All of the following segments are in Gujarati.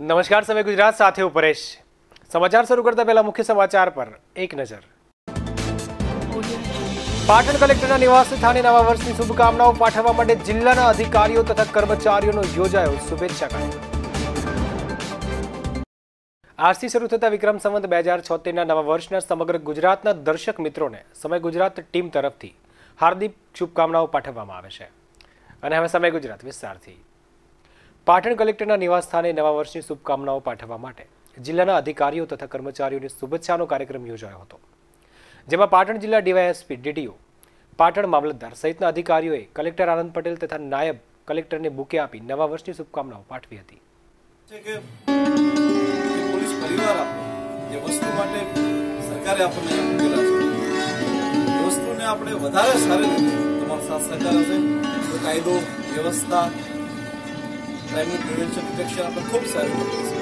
નમસ્કાર, સમય ગુજરાત સાથે હું પરેશ। સમાચાર શરૂ કરતા પહેલા મુખ્ય સમાચાર પર એક નજર। પાટણ કલેક્ટરના નિવાસ સ્થાને નવા વર્ષની શુભકામનાઓ પાઠવવા માટે જિલ્લાના અધિકારીઓ તથા કર્મચારીઓનો યોજાયો શુભેચ્છા કાર્યક્રમ। આજથી શરૂ થતા વિક્રમ સંવત 2076ના નવા વર્ષના સમગ્ર ગુજરાતના દર્શક મિત્રોને સમય ગુજરાત ટીમ તરફથી હાર્દિક શુભકામનાઓ પાઠવવામાં આવે છે। અને હવે સમય ગુજરાત વિસ્તારથી। પાટણ કલેક્ટરના નિવાસ સ્થાને નવા વર્ષની શુભકામનાઓ પાઠવવા માટે જિલ્લાના અધિકારીઓ તથા કર્મચારીઓની શુભેચ્છાનો કાર્યક્રમ યોજાયો હતો, જેમાં પાટણ જિલ્લા ડીવાયએસપી, ડીડીઓ, પાટણ મામલતદાર સહિતના અધિકારીઓએ કલેક્ટર આનંદ પટેલ તથા નાયબ કલેક્ટરને બુકે આપી નવા વર્ષની શુભકામનાઓ પાઠવી હતી। પોલીસ પરિવાર જે વસ્તુ માટે સરકારે આપણને મૂકેલા છે, એ વસ્તુને આપણે વધારે સારી રીતે તમારો સાથ સહકાર હશે તો કાયદો વ્યવસ્થા ક્રાઇમનું પ્રિવેન્શન ડિટેક્શન આપણે ખૂબ સારી રીતે કરી શકીશું।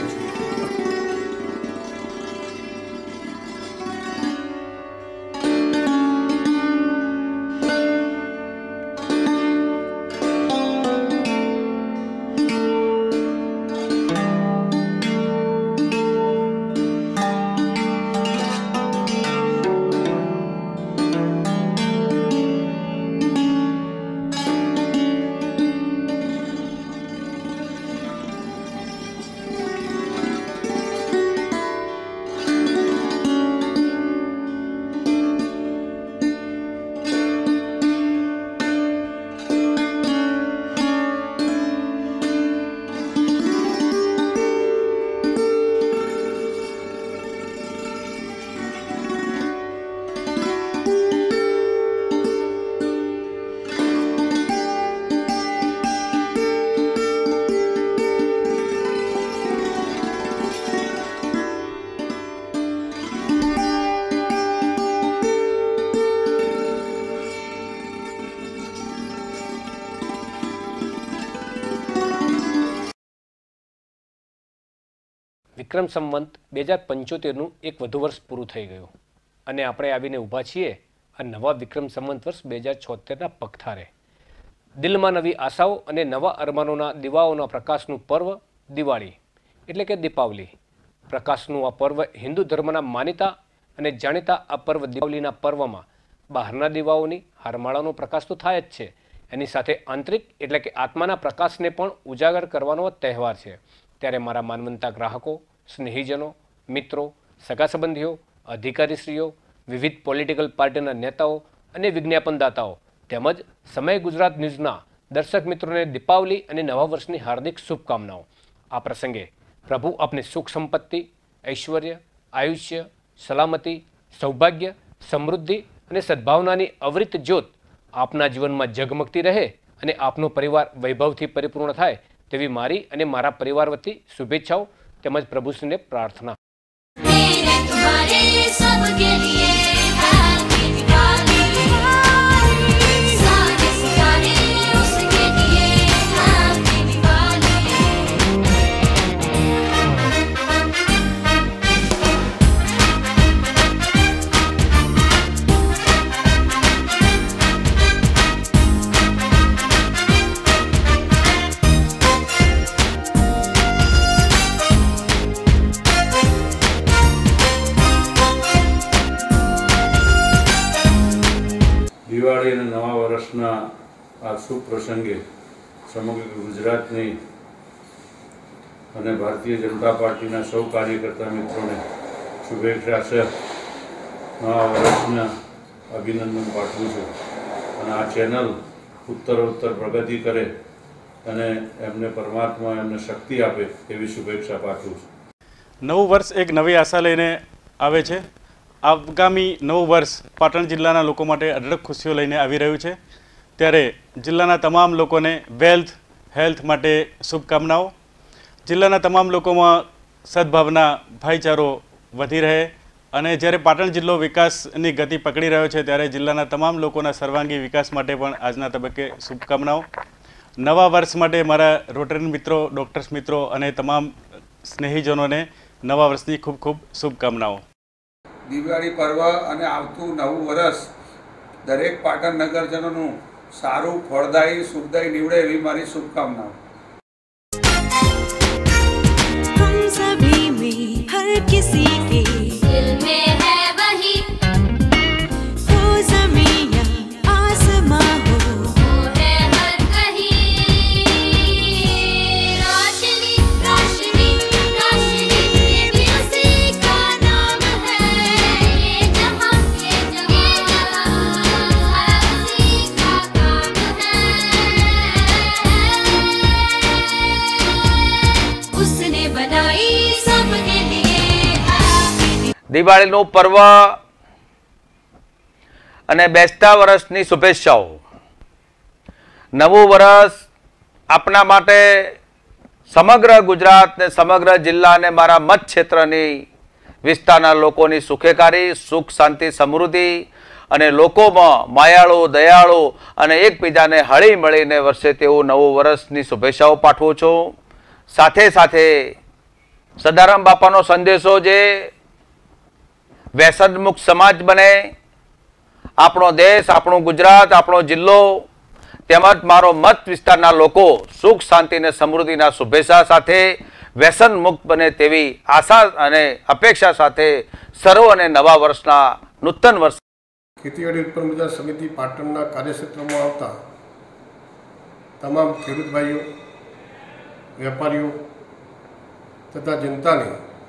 વિક્રમ સંવત 2075નું એક વધુ વર્ષ પૂરું થઈ ગયું અને આપણે આવીને ઊભા છીએ આ નવા વિક્રમ સંવત વર્ષ 2076ના પગથારે। દિલમાં નવી આશાઓ અને નવા અરમાનોના દીવાઓના પ્રકાશનું પર્વ દિવાળી એટલે કે દીપાવલી। પ્રકાશનું આ પર્વ હિન્દુ ધર્મના માનીતા અને જાણીતા આ પર્વ દીપાવલીના પર્વમાં બહારના દીવાઓની હારમાળાનો પ્રકાશ તો થાય જ છે, એની સાથે આંતરિક એટલે કે આત્માના પ્રકાશને પણ ઉજાગર કરવાનો તહેવાર છે। ત્યારે મારા માનવંતા ગ્રાહકો, સ્નેહીજનો, મિત્રો, સગા સંબંધીઓ, અધિકારીશ્રીઓ, વિવિધ પોલિટિકલ પાર્ટીના નેતાઓ અને વિજ્ઞાપનદાતાઓ તેમજ સમય ગુજરાત ન્યૂઝના દર્શક મિત્રોને દીપાવલી અને નવા વર્ષની હાર્દિક શુભકામનાઓ। આ પ્રસંગે પ્રભુ આપને સુખ સંપત્તિ, ઐશ્વર્ય, આયુષ્ય, સલામતી, સૌભાગ્ય, સમૃદ્ધિ અને સદભાવનાની અવૃત જ્યોત આપના જીવનમાં ઝગમગતી રહે અને આપનો પરિવાર વૈભવથી પરિપૂર્ણ થાય તેવી મારી અને મારા પરિવાર વતી શુભેચ્છાઓ તેમજ પ્રભુશ્રીને પ્રાર્થના। દિવાળી અને નવા વર્ષના આ શુભ પ્રસંગે સમગ્ર ગુજરાતની અને ભારતીય જનતા પાર્ટીના સૌ કાર્યકર્તા મિત્રોને શુભેચ્છા છે, નવા વર્ષના અભિનંદન પાઠવું છું અને આ ચેનલ ઉત્તરોત્તર પ્રગતિ કરે અને એમને પરમાત્મા એમને શક્તિ આપે એવી શુભેચ્છા પાઠવું છું। નવું વર્ષ એક નવી આશા લઈને આવે છે। આગામી નવું વર્ષ પાટણ જિલ્લાના લોકો માટે અઢળક ખુશીઓ લઈને આવી રહ્યું છે, ત્યારે જિલ્લાના તમામ લોકોને વેલ્થ હેલ્થ માટે શુભકામનાઓ। જિલ્લાના તમામ લોકોમાં સદભાવના, ભાઈચારો વધી રહે અને જ્યારે પાટણ જિલ્લો વિકાસની ગતિ પકડી રહ્યો છે ત્યારે જિલ્લાના તમામ લોકોના સર્વાંગી વિકાસ માટે પણ આજના તબક્કે શુભકામનાઓ। નવા વર્ષ માટે મારા રોટરી મિત્રો, ડૉક્ટર્સ મિત્રો અને તમામ સ્નેહીજનોને નવા વર્ષની ખૂબ ખૂબ શુભકામનાઓ। દિવાળી પર્વ અને આવતું નવું વર્ષ દરેક પાટણ નગરજનોનું સારું, ફળદાયી, સુખદાયી નીવડે એવી મારી શુભકામનાઓ। किसी के दिल में है वही, हो ज़मीन या आसमां हो, वो है हर कहीं। रोशनी रोशनी रोशनी, ये भी उसी का नाम है। ये जहां हर उसी का काम है। उसने बनाई सबके लिए आखिरी દિવાળીનું પર્વ અને બેસતા વર્ષની શુભેચ્છાઓ। નવું વર્ષ આપણા માટે સમગ્ર ગુજરાત ને સમગ્ર જિલ્લા અને મારા મત ક્ષેત્રની વિસ્તારના લોકોની સુખેકારી, સુખ, શાંતિ, સમૃદ્ધિ અને લોકોમાં માયાળુ, દયાળુ અને એકબીજાને હળી મળીને વર્ષે તેવું નવું વર્ષની શુભેચ્છાઓ પાઠવું છું। સાથે સાથે સદારામ બાપાનો સંદેશો જે વ્યસન મુક્ત સમાજ બને, આપણો દેશ, આપણું ગુજરાત, આપણો જિલ્લો તેમજ મારો મત વિસ્તારના લોકો સુખ, શાંતિ અને સમૃદ્ધિના શુભેચ્છા સાથે વ્યસન મુક્ત બને તેવી આશા અને અપેક્ષા સાથે સર્વને નવા વર્ષના નૂતન વર્ષ ખેતીવાડી ઉત્પન્ન બજાર સમિતિ પાટણના કાર્યક્ષેત્રમાં આવતા તમામ ખેડૂત ભાઈઓ, વેપારીઓ તથા જનતાને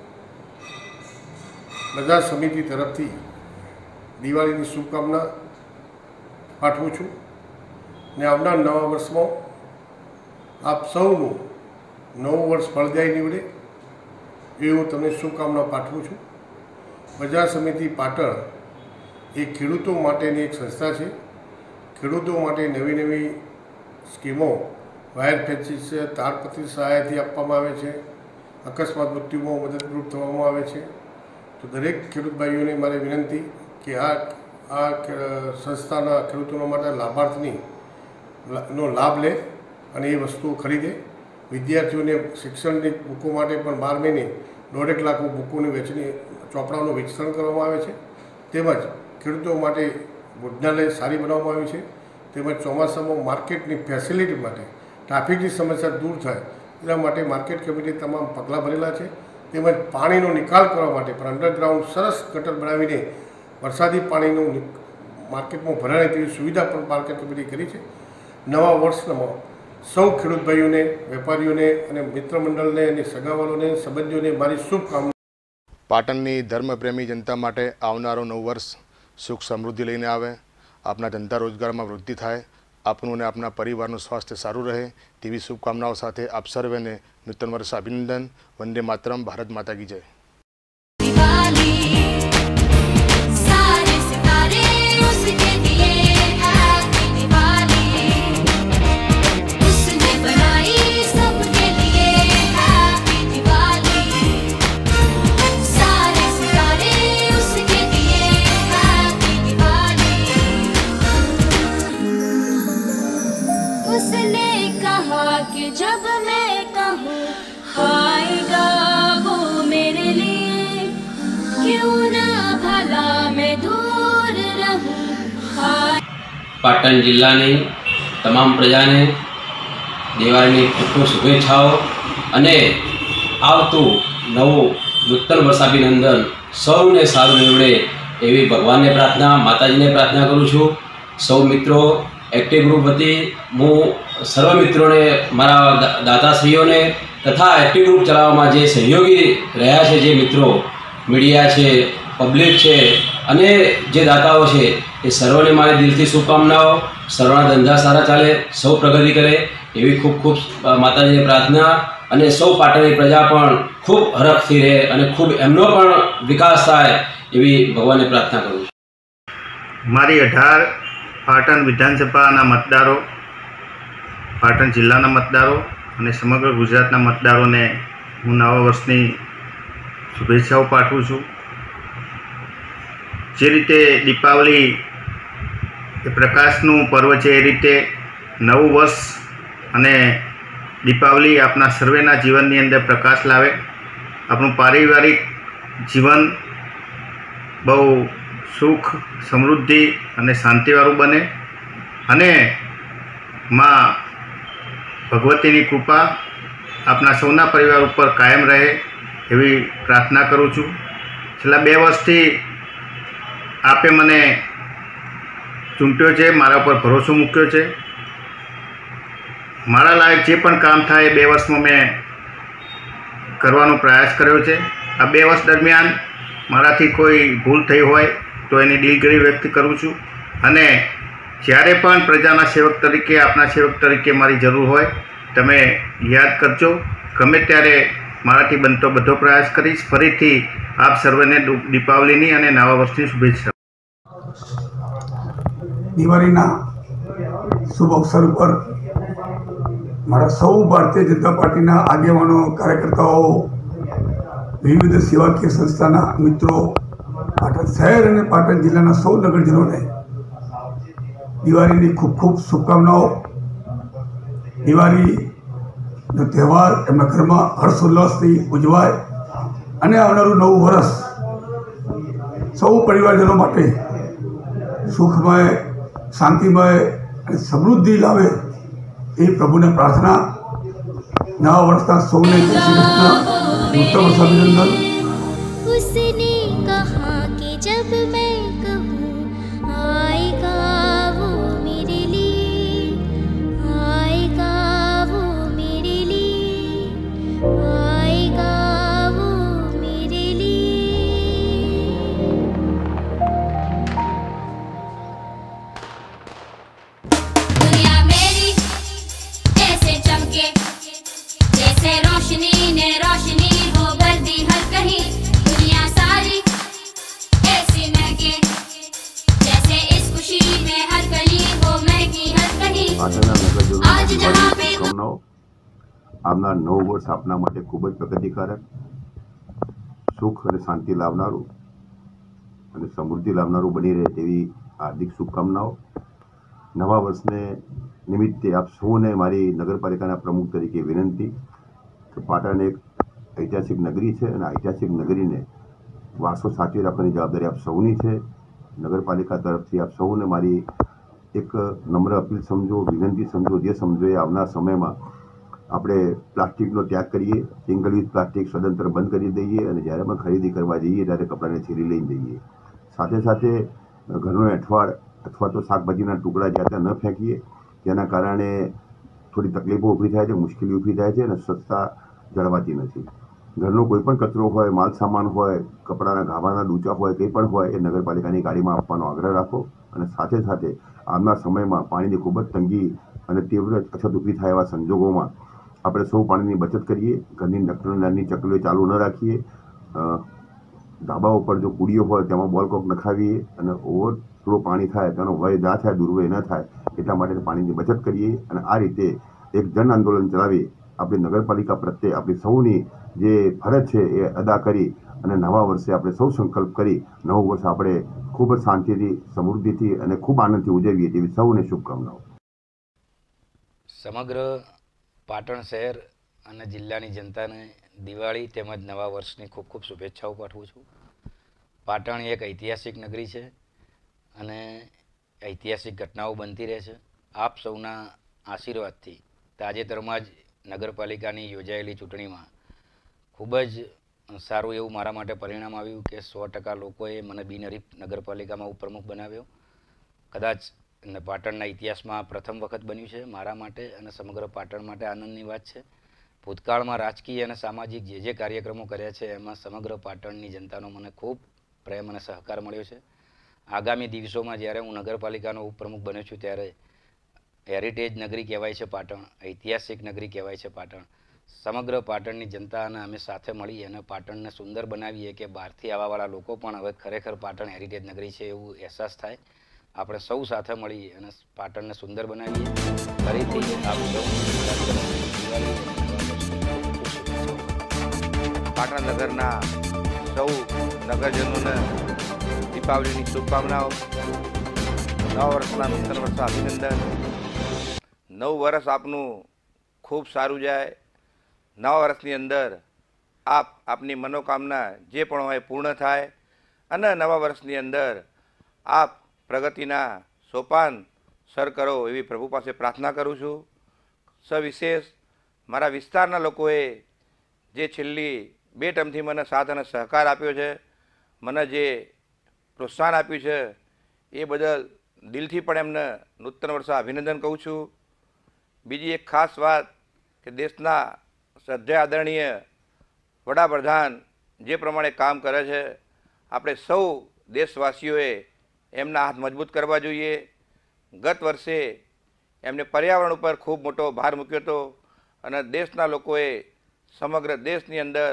બજાર સમિતિ તરફથી દિવાળીની શુભકામના પાઠવું છું ને આવનાર નવા વર્ષમાં આપ સૌનું નવું વર્ષ ફળદાયી નીવડે એવી હું તમને શુભકામના પાઠવું છું। બજાર સમિતિ પાટણ એ ખેડૂતો માટેની એક સંસ્થા છે। ખેડૂતો માટે નવી નવી સ્કીમો વાયર ફેન્સિંગ છે, તાડપત્રી સહાયથી આપવામાં આવે છે, અકસ્માત મૃત્યુમાં મદદરૂપ થવામાં આવે છે। તો દરેક ખેડૂત ભાઈઓને મારી વિનંતી કે આ સંસ્થાના ખેડૂતો માટે લાભાર્થની નો લાભ લે અને એ વસ્તુઓ ખરીદે। વિદ્યાર્થીઓને શિક્ષણની બુકો માટે પણ 12 મહિને 1.5 લાખ બુકોની વેચણી, ચોપડાઓનું વિતરણ કરવામાં આવે છે। તેમજ ખેડૂતો માટે ભોજનાલય સારી બનાવવામાં આવી છે। તેમજ ચોમાસામાં માર્કેટની ફેસિલિટી માટે, ટ્રાફિકની સમસ્યા દૂર થાય એના માટે માર્કેટ કમિટીએ તમામ પગલાં ભરેલા છે। તેમજ પાણીનો નિકાલ કરવા માટે પણ અંડરગ્રાઉન્ડ સરસ ગટર બનાવીને વરસાદી પાણીનું માર્કેટમાં ભરાય તેવી સુવિધા પણ માર્કેટ કમિટીએ કરી છે। નવા વર્ષમાં સૌ ખેડૂત ભાઈઓને, વેપારીઓને અને મિત્ર મંડળને અને સગાવાલોને, સંબંધીઓને મારી શુભકામના। પાટણની ધર્મપ્રેમી જનતા માટે આવનારું નવું વર્ષ સુખ સમૃદ્ધિ લઈને આવે, આપના ધંધા રોજગારમાં વૃદ્ધિ થાય, આપનું અને આપના પરિવારનું સ્વાસ્થ્ય સારું રહે તેવી શુભકામનાઓ સાથે આપ સર્વેને નૂતન વર્ષ અભિનંદન। વંદે માતરમ। ભારત માતા કી જય। सारे सितारे उसके दिए हैप्पी दिवाली, उसने बनाई सबके लिए हैप्पी दिवाली। सारे सितारे उसके दिए हैप्पी दिवाली। उसने कहा कि जब मैं कहूँ आएगा वो मेरे लिए, क्यों ना भला मैं दूर रहूं। પાટણ જિલ્લાની તમામ પ્રજાને દિવાળીની ખૂબ ખૂબ શુભેચ્છાઓ અને આવતું નવું નૂતન વર્ષાભિનંદન સૌને સારું નીવડે એવી ભગવાનને પ્રાર્થના, માતાજીને પ્રાર્થના કરું છું। સૌ મિત્રો એક્ટિવ ગ્રુપ વતી હું સર્વ મિત્રોને, મારા દાતાશ્રીઓને તથા એક્ટિવ ગ્રુપ ચલાવવામાં જે સહયોગી રહ્યા છે, જે મિત્રો મીડિયા છે, પબ્લિક છે અને જે દાતાઓ છે એ સર્વને મારી દિલથી શુભકામનાઓ। સર્વના ધંધા સારા ચાલે, સૌ પ્રગતિ કરે એવી ખૂબ ખૂબ માતાજીને પ્રાર્થના અને સૌ પાટણની પ્રજા પણ ખૂબ હરખથી રહે અને ખૂબ એમનો પણ વિકાસ થાય એવી ભગવાનને પ્રાર્થના કરું છું। મારી 18 પાટણ વિધાનસભાના મતદારો, પાટણ જિલ્લાના મતદારો અને સમગ્ર ગુજરાતના મતદારોને હું નવા વર્ષની શુભેચ્છાઓ પાઠવું છું। જે રીતે દીપાવલી એ પ્રકાશનું પર્વ છે, એ રીતે નવું વર્ષ અને દીપાવલી આપણા સર્વેના જીવનની અંદર પ્રકાશ લાવે, આપણું પારિવારિક જીવન બહુ સુખ, સમૃદ્ધિ અને શાંતિવાળું બને અને માં ભગવતીની કૃપા આપણા સૌના પરિવાર ઉપર કાયમ રહે એવી પ્રાર્થના કરું છું. છેલ્લા 2 વર્ષથી આપે મને ચૂંટ્યો છે, મારા પર ભરોસો મૂક્યો છે. મારા લાયક જે પણ કામ થાય એ 2 વર્ષમાં મેં કરવાનો પ્રયાસ કર્યો છે. આ 2 વર્ષ દરમિયાન મારાથી કોઈ ભૂલ થઈ હોય તો એની દિલગીરી વ્યક્ત કરું છું. અને જ્યારે પણ પ્રજાના સેવક તરીકે, આપના સેવક તરીકે મારી જરૂર હોય તમે યાદ કરજો. ગમે ત્યારે મારાથી બનતો બધો પ્રયાસ કરીશ. ફરીથી આપ સર્વેને દીપાવલીની અને નવા વર્ષની શુભેચ્છા. દિવાળીના શુભ અવસર ઉપર મારા સૌ ભારતીય જનતા પાર્ટીના આગેવાનો, કાર્યકર્તાઓ, વિવિધ સેવાકીય સંસ્થાના મિત્રો, પાટણ શહેર અને પાટણ જિલ્લાના સૌ નગરજનોને દિવાળીની ખૂબ ખૂબ શુભકામનાઓ. દિવાળીનો તહેવાર એમના ઘરમાં હર્ષોલ્લાસથી ઉજવાય અને આવનારું નવું વર્ષ સૌ પરિવારજનો માટે સુખમય, શાંતિમય અને સમૃદ્ધિ લાવે એ પ્રભુને પ્રાર્થના. નવા વર્ષના સૌને જય શ્રી કૃષ્ણ, નૂતન વર્ષ અભિનંદન. उसने कहा कि जब मैं कहूँ आएगा वो मेरे लिए, आएगा वो मेरे लिए, आएगा वो मेरे लिए. दुनिया मेरी ऐसे चमके जैसे रोशनी ने रोशनी हो गर्दी हर कहीं. दुनिया सारी ऐसी महके जैसे इस खुशी में हर गली हो महकी हर कहीं. आज जहाँ पे આવનાર નવું વર્ષ આપના માટે ખૂબ જ પ્રગતિકારક, સુખ અને શાંતિ લાવનારું અને સમૃદ્ધિ લાવનારું બની રહે તેવી હાર્દિક શુભકામનાઓ. નવા વર્ષને નિમિત્તે આપ સૌને મારી નગરપાલિકાના પ્રમુખ તરીકે વિનંતી કે પાટણ એક ઐતિહાસિક નગરી છે અને ઐતિહાસિક નગરીને વારસો સાચવી રાખવાની જવાબદારી આપ સૌની છે. નગરપાલિકા તરફથી આપ સૌને મારી એક નમ્ર અપીલ સમજો, વિનંતી સમજો, જે સમજો એ આવનાર સમયમાં આપણે પ્લાસ્ટિકનો ત્યાગ કરીએ, સિંગલ યુઝ પ્લાસ્ટિક સદંતર બંધ કરી દઈએ અને જ્યારે પણ ખરીદી કરવા જઈએ ત્યારે કપડાને થેલી લઈને જઈએ. સાથે સાથે ઘરનો એઠવાડ અથવા તો શાકભાજીના ટુકડા જ્યાં ત્યાં ન ફેંકીએ, જેના કારણે થોડી તકલીફો ઊભી થાય છે, મુશ્કેલી ઊભી થાય છે અને સ્વચ્છતા જળવાતી નથી. ઘરનો કોઈ પણ કચરો હોય, માલ સામાન હોય, કપડાના ગાભાના ડૂચા હોય, કંઈ પણ હોય એ નગરપાલિકાની ગાડીમાં આપવાનો આગ્રહ રાખો. અને સાથે સાથે આવનાર સમયમાં પાણીની ખૂબ જ તંગી અને તીવ્ર અછત ઊભી થાય એવા સંજોગોમાં આપણે સૌ પાણીની બચત કરીએ. ઘરની નાની ચકલીઓ ચાલુ ન રાખીએ. ધાબા ઉપર જો કુડીઓ હોય તેમાં બોલકોક નખાવીએ અને ઓવરફ્લો પાણી થાય તેનો વય ના થાય, દુર્વ્યય ન થાય એટલા માટે પાણીની બચત કરીએ. અને આ રીતે એક જન આંદોલન ચલાવી આપણી નગરપાલિકા પ્રત્યે આપણી સૌની જે ફરજ છે એ અદા કરી અને નવા વર્ષે આપણે સૌ સંકલ્પ કરી નવું વર્ષ આપણે ખૂબ જ શાંતિથી, સમૃદ્ધિથી અને ખૂબ આનંદથી ઉજવીએ તેવી સૌને શુભકામનાઓ. સમગ્ર પાટણ શહેર અને જિલ્લાની જનતાને દિવાળી તેમજ નવા વર્ષની ખૂબ ખૂબ શુભેચ્છાઓ પાઠવું છું. પાટણ એક ઐતિહાસિક નગરી છે અને ઐતિહાસિક ઘટનાઓ બનતી રહે છે. આપ સૌના આશીર્વાદથી તાજેતરમાં જ નગરપાલિકાની યોજાયેલી ચૂંટણીમાં ખૂબ જ સારું એવું મારા માટે પરિણામ આવ્યું કે 100% લોકોએ મને બિનહરીફ નગરપાલિકામાં ઉપપ્રમુખ બનાવ્યો. કદાચ પાટણના ઇતિહાસમાં પ્રથમ વખત બન્યું છે મારા માટે અને સમગ્ર પાટણ માટે આનંદની વાત છે. ભૂતકાળમાં રાજકીય અને સામાજિક જે કાર્યક્રમો કર્યા છે એમાં સમગ્ર પાટણની જનતાનો મને ખૂબ પ્રેમ અને સહકાર મળ્યો છે. આગામી દિવસોમાં જ્યારે હું નગરપાલિકાનો ઉપપ્રમુખ બન્યો છું ત્યારે હેરિટેજ નગરી કહેવાય છે પાટણ, ઐતિહાસિક નગરી કહેવાય છે પાટણ. સમગ્ર પાટણની જનતા અને અમે સાથે મળી અને પાટણને સુંદર બનાવીએ કે બહારથી આવવાવાળા લોકો પણ હવે ખરેખર પાટણ હેરિટેજ નગરી છે એવું અહેસાસ થાય. આપણે સૌ સાથે મળી અને પાટણને સુંદર બનાવીએ. ફરીથી આપ સૌ પાટણ નગરના સૌ નગરજનોને દીપાવલીની શુભકામનાઓ. નવા વર્ષના નૂતન વર્ષ અભિનંદન. નવું વર્ષ આપનું ખૂબ સારું જાય. નવા વર્ષની અંદર આપની મનોકામના જે પણ હોય પૂર્ણ થાય અને નવા વર્ષની અંદર આપ પ્રગતિના સોપાન સર કરો એવી પ્રભુ પાસે પ્રાર્થના કરું છું. સવિશેષ મારા વિસ્તારના લોકોએ જે છેલ્લી 2 ટર્મથી મને સાથ અને સહકાર આપ્યો છે, મને જે પ્રોત્સાહન આપ્યું છે એ બદલ દિલથી પણ એમને નૂતન વર્ષે અભિનંદન કહું છું. બીજી એક ખાસ વાત કે દેશના શ્રદ્ધેય આદરણીય વડાપ્રધાન જે પ્રમાણે કામ કરે છે, આપણે સૌ દેશવાસીઓએ એમના હાથ મજબૂત કરવા જોઈએ. ગત વર્ષે એમને પર્યાવરણ ઉપર ખૂબ મોટો ભાર મૂક્યો હતો અને દેશના લોકોએ સમગ્ર દેશની અંદર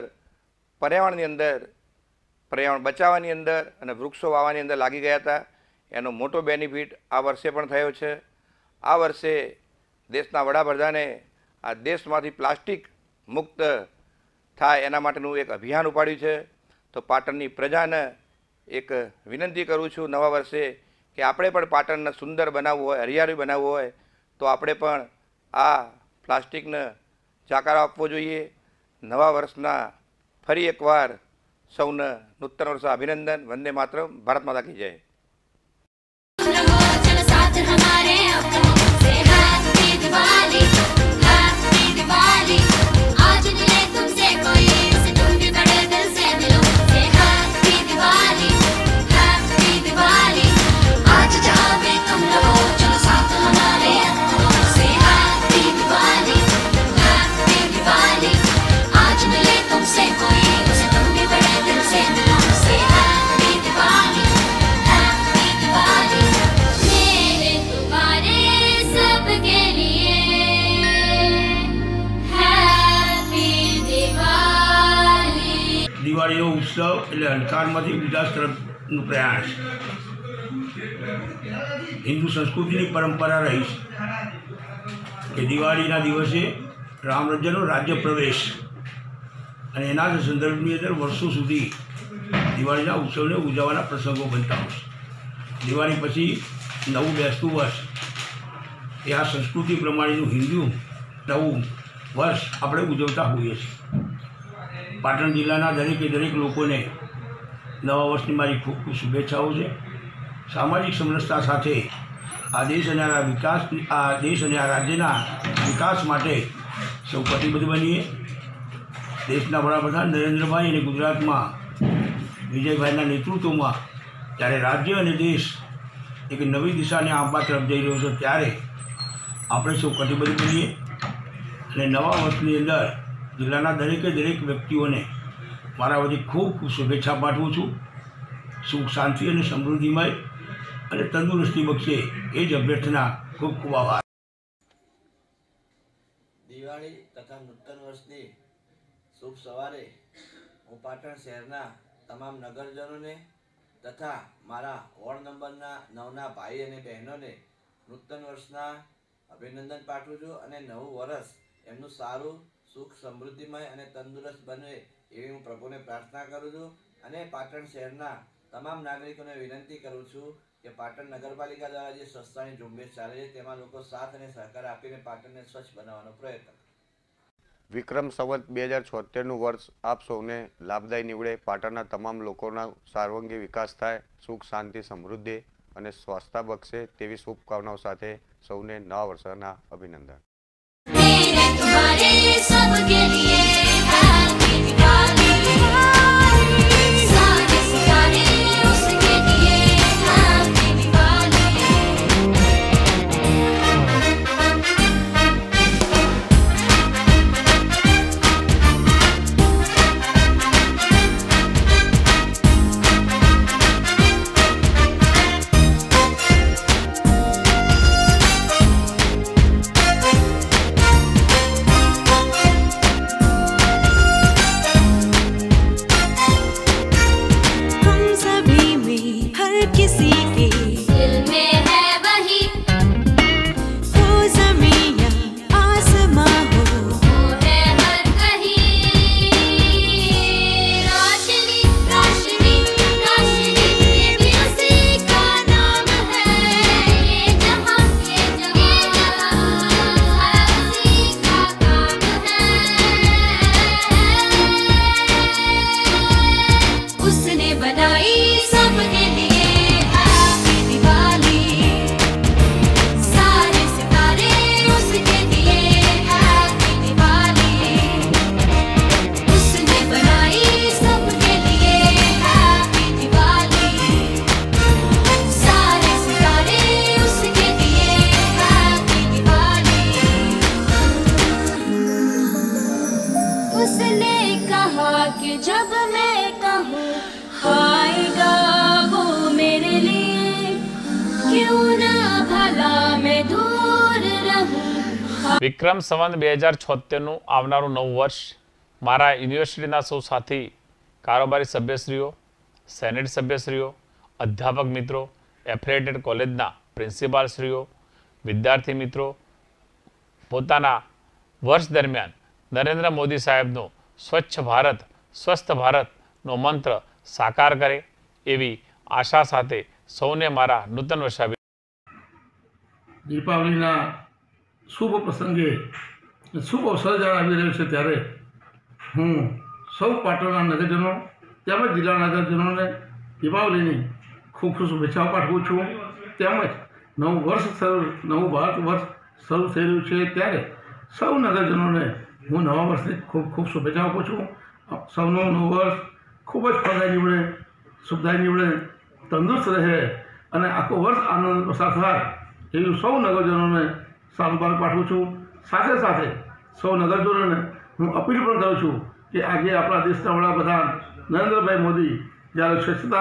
પર્યાવરણ બચાવવાની અંદર અને વૃક્ષો વાવવાની અંદર લાગી ગયા હતા. એનો મોટો બેનિફિટ આ વર્ષે પણ થયો છે. આ વર્ષે દેશના વડાપ્રધાને આ દેશમાંથી પ્લાસ્ટિક મુક્ત થાય એના માટેનું એક અભિયાન ઉપાડ્યું છે. તો પાટણની પ્રજાને એક વિનંતી કરું છું નવા વર્ષે કે આપણે પણ પાટણને સુંદર બનાવવું હોય, હરિયાળી બનાવવું હોય તો આપણે પણ આ પ્લાસ્ટિકને જાકારો આપવો જોઈએ. નવા વર્ષના ફરી એકવાર સૌને નૂતન વર્ષ અભિનંદન. વંદે માતરમ. ભારત માતા કી જય. દિવાળીનો ઉત્સવ એટલે અંધકારમાંથી ઉજાસ તરફનો પ્રયાસ. હિન્દુ સંસ્કૃતિની પરંપરા રહી કે દિવાળીના દિવસે રામરાજ્યનો રાજ્ય પ્રવેશ અને એના સંદર્ભની અંદર વર્ષો સુધી દિવાળીના ઉત્સવને ઉજવવાના પ્રસંગો બનતા હોય છે. દિવાળી પછી નવું બેસતું વર્ષ એ આ સંસ્કૃતિ પ્રમાણેનું હિન્દુ નવું વર્ષ આપણે ઉજવતા હોઈએ છીએ. પાટણ જિલ્લાના દરેકે દરેક લોકોને નવા વર્ષની મારી ખૂબ ખૂબ શુભેચ્છાઓ છે. સામાજિક સમરસતા સાથે આ દેશ અને આ દેશ અને આ રાજ્યના વિકાસ માટે સૌ કટિબદ્ધ બનીએ. દેશના વડાપ્રધાન નરેન્દ્રભાઈ અને ગુજરાતમાં વિજયભાઈના નેતૃત્વમાં જ્યારે રાજ્ય અને દેશ એક નવી દિશાને આંબા તરફ જઈ રહ્યો છે ત્યારે આપણે સૌ કટિબદ્ધ બનીએ અને નવા વર્ષની અંદર જિલ્લાના દરેકે દરેક વ્યક્તિઓને મારા વતી ખૂબ ખૂબ શુભેચ્છા પાઠવું છું. સુખ, શાંતિ અને સમૃદ્ધિમય અને તંદુરસ્તી બક્ષે એ જ અભ્યર્થના. ખૂબ ખૂબ આભાર. દિવાળી તથા નૂતન વર્ષની શુભ સવારે હું પાટણ શહેરના તમામ નગરજનોને તથા મારા વોર્ડ નંબરના 9ના ભાઈ અને બહેનોને નૂતન વર્ષના અભિનંદન પાઠવું છું અને નવું વર્ષ એમનું સારું, સુખ, સમૃદ્ધિમય અને તંદુરસ્ત બને એવી હું પ્રભુને પ્રાર્થના કરું છું. અને પાટણ શહેરના તમામ નાગરિકોને વિનંતી કરું છું કે પાટણ નગરપાલિકા દ્વારા જે સ્વચ્છતાની ઝુંબેશ ચાલે છે તેમાં લોકો સાથ અને સહકાર આપીને પાટણને સ્વચ્છ બનાવવાનો પ્રયત્ન કરે. વિક્રમ સંવત 2076નું વર્ષ આપ સૌને લાભદાયી નીવડે. પાટણના તમામ લોકોના સર્વાંગી વિકાસ થાય, સુખ, શાંતિ, સમૃદ્ધિ અને સ્વસ્થતા બક્ષે તેવી શુભકામનાઓ સાથે સૌને નવા વર્ષના અભિનંદન. सबके लिए हैप्पी दिवाली, सारे सितारे उसके लिए हैप्पी दिवाली. વિક્રમ સંવત 2076નું આવનારું નવું વર્ષ મારા યુનિવર્સિટીના સૌ સાથી કારોબારી સભ્યશ્રીઓ, સેનેટ સભ્યશ્રીઓ, અધ્યાપક મિત્રો, એફિલિએટેડ કોલેજના પ્રિન્સિપાલશ્રીઓ, વિદ્યાર્થી મિત્રો પોતાના વર્ષ દરમિયાન નરેન્દ્ર મોદી સાહેબનો સ્વચ્છ ભારત સ્વસ્થ ભારતનો મંત્ર સાકાર કરે એવી આશા સાથે સૌને મારા નૂતન વર્ષાભિ દીપાવલીના શુભ પ્રસંગે શુભ અવસર જ્યારે આવી રહ્યો છે ત્યારે હું સૌ પાટણના નગરજનો તેમજ જિલ્લાના નગરજનોને દીપાવલીની ખૂબ ખૂબ શુભેચ્છાઓ પાઠવું છું. તેમજ નવું ભારત વર્ષ શરૂ થઈ રહ્યું છે ત્યારે સૌ નગરજનોને હું નવા વર્ષની ખૂબ ખૂબ શુભેચ્છાઓ આપું છું. સૌનું નવું વર્ષ ખૂબ જ ફળદાયી નીવડે, સુખદાયી નીવડે, તંદુરસ્ત રહે અને આખું વર્ષ આનંદ પસાર થાય એવી સૌ નગરજનોને સાલબાર પાઠવું છું. સાથે સાથે સૌ નગરજનોને હું અપીલ પણ કરું છું કે આજે આપણા દેશના વડાપ્રધાન નરેન્દ્રભાઈ મોદી જ્યારે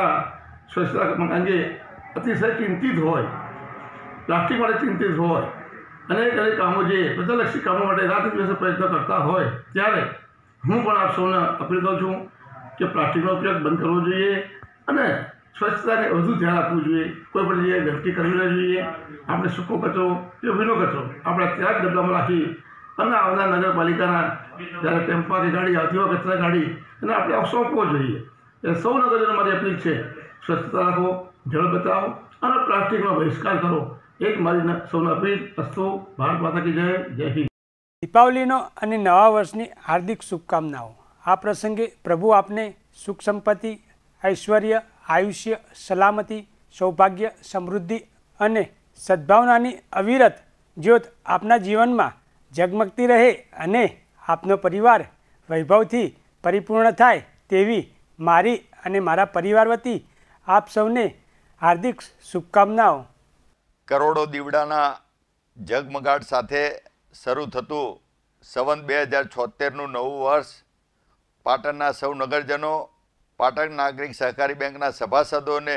સ્વચ્છતા અંગે અતિશય ચિંતિત હોય, પ્લાસ્ટિક માટે ચિંતિત હોય, અનેક કામો જે પ્રજાલક્ષી કામો માટે રાત દિવસે પ્રયત્ન કરતા હોય ત્યારે હું પણ આપ સૌને અપીલ કરું છું કે પ્લાસ્ટિકનો ઉપયોગ બંધ કરવો જોઈએ અને સ્વચ્છતાને વધુ ધ્યાન આપવું જોઈએ. કોઈ પણ જગ્યાએ ગંદકી કરવી ન જોઈએ. આપણે સૂકો કચરો કે ભીનો કચરો આપણે ત્યાં જ ડબ્બામાં રાખી અને આવનાર નગરપાલિકાના જ્યારે ટેમ્પા કે ગાડી આવતી હોય કચરા ગાડી એને આપણે સોંપવો જોઈએ. એ સૌ નગરજનો મારી અપીલ છે, સ્વચ્છતા રાખો, જળ બચાવો અને પ્લાસ્ટિકનો બહિષ્કાર કરો. એક મારી સૌને અપીલ. અસ્તુ. ભારત માતા કી જય. જય હિન્દ. દીપાવલીનો અને નવા વર્ષની હાર્દિક શુભકામનાઓ. આ પ્રસંગે પ્રભુ આપને સુખ સંપત્તિ, ઐશ્વર્ય, આયુષ્ય, સલામતી, સૌભાગ્ય, સમૃદ્ધિ અને સદ્ભાવનાની અવિરત જ્યોત આપના જીવનમાં ઝગમગતી રહે અને આપનો પરિવાર વૈભવથી પરિપૂર્ણ થાય તેવી મારી અને મારા પરિવાર વતી આપ સૌને હાર્દિક શુભકામનાઓ. કરોડો દીવડાના ઝગમગાટ સાથે શરૂ થતું સંવત 2076નું નવું વર્ષ પાટણના સૌ નગરજનો, પાટણ નાગરિક સહકારી બેંકના સભાસદોને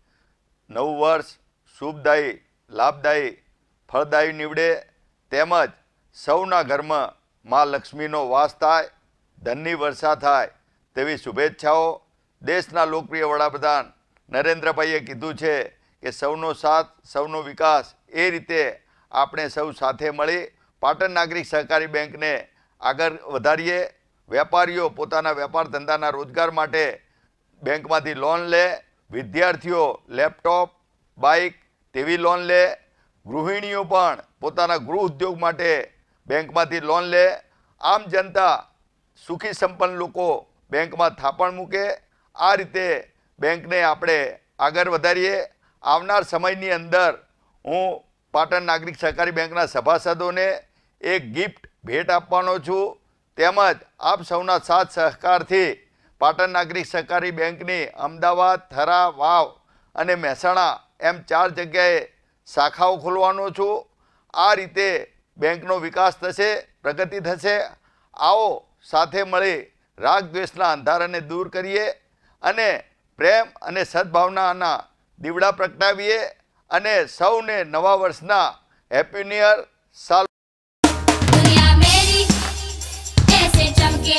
નવું વર્ષ શુભદાયી, લાભદાયી, ફળદાયી નીવડે તેમજ સૌના ઘરમાં મા લક્ષ્મીનો વાસ થાય, ધનની વર્ષા થાય તેવી શુભેચ્છાઓ. દેશના લોકપ્રિય વડાપ્રધાન નરેન્દ્રભાઈએ કીધું છે કે સૌનો સાથ સૌનો વિકાસ. એ રીતે આપણે સૌ સાથે મળી પાટણ નાગરિક સહકારી બેંકને આગળ વધારીએ. વેપારીઓ પોતાના વેપાર ધંધાના રોજગાર માટે બેંકમાંથી લોન લે, વિદ્યાર્થીઓ લેપટોપ, બાઇક તેવી લોન લે, ગૃહિણીઓ પણ પોતાના ગૃહ ઉદ્યોગ માટે બેંકમાંથી લોન લે. આમ જનતા સુખી સંપન્ન લોકો બેંકમાં થાપણ મૂકે. આ રીતે બેંકને આપણે આગળ વધારીએ. આવનાર સમયની અંદર હું પાટણ નાગરિક સહકારી બેંકના સભાસદોને એક ગિફ્ટ ભેટ આપવાનો છું. તેમજ આપ સૌના સાથ સહકારથી પાટણ નાગરિક સહકારી બેંકની અમદાવાદ, થરા, વાવ અને મહેસાણા એમ 4 જગ્યાએ શાખાઓ ખોલવાનો છું. આ રીતે બેંકનો વિકાસ થશે, પ્રગતિ થશે. આવો સાથે મળી રાગ દ્વેષના અંધારાને દૂર કરીએ અને પ્રેમ અને સદભાવનાના દીવડા પ્રગટાવીએ અને સૌને નવા વર્ષના હેપી ન્યૂ યર. સાલ दुनिया मेरी ऐसे चमके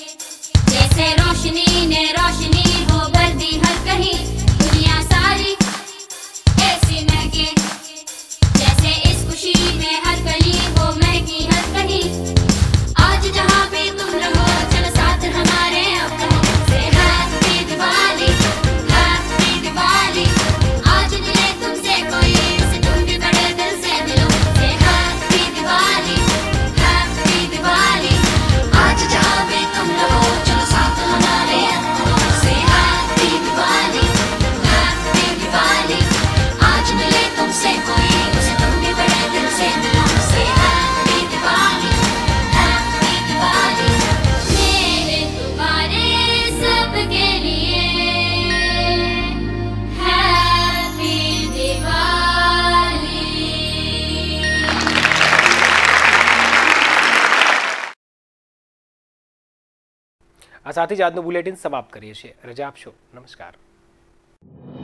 जैसे रोशनी ने रोशनी हो भर दी हर कहीं. दुनिया सारी ऐसी महके जैसे इस खुशी में हर गली हो महकी हर कहीं. आज जहाँ पे तुम रहो चलो साथ हमारे अब से हैप्पी दिवाली, हैप्पी दिवाली. आज मिले तुमसे कोई से तुम भी बड़े दिल से मिलो. से हैप्पी दिवाली, हैप्पी दिवाली. आज जहाँ पे तुम रहो चलो साथ हमारे से हैप्पी दिवाली, हैप्पी दिवाली. आज मिले तुमसे कोई से तुम भी बड़े दिल से मिलो. से हैप्पी दिवाली, हैप्पी दिवाली. मेरे तुम्हारे सबके लिए हैप्पी दिवाली. આ સાથે જ આજનું બુલેટિન સમાપ્ત કરીએ છીએ. રજા આપશો. નમસ્કાર.